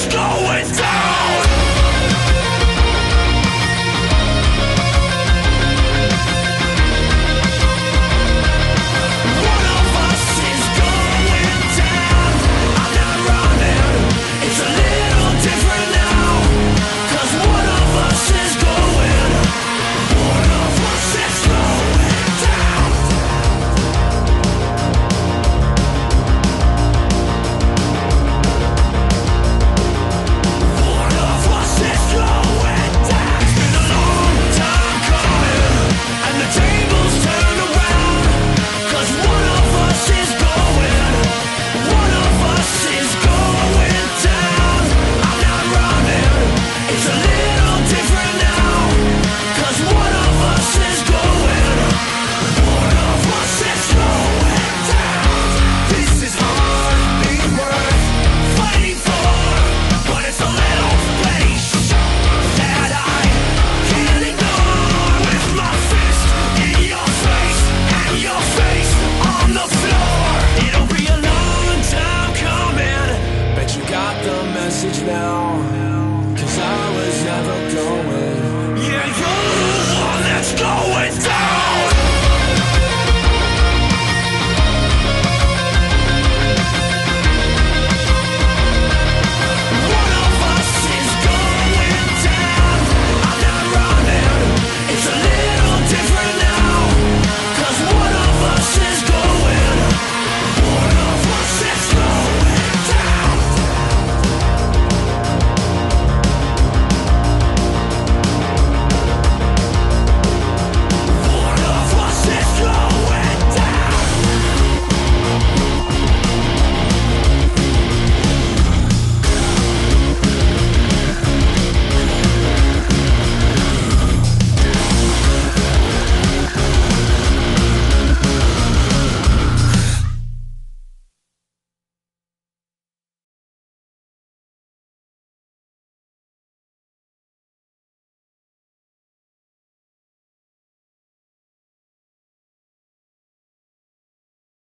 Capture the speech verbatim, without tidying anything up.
is going down. One of us is going down. I'm not running. It's a little different now. 'Cause one of us is going. One of us is going down. One of us is going down. It's been a long time coming, and the tables turn around. 'Cause one of us is going. One of us is going down. I'm not running. It's a little different now. 'Cause one of us is going. One of us is going down. This is hardly worth fighting for, but it's a little place that I can't ignore. With my fist in your face and your face on the floor. It'll be a long time coming. Bet you got the message now.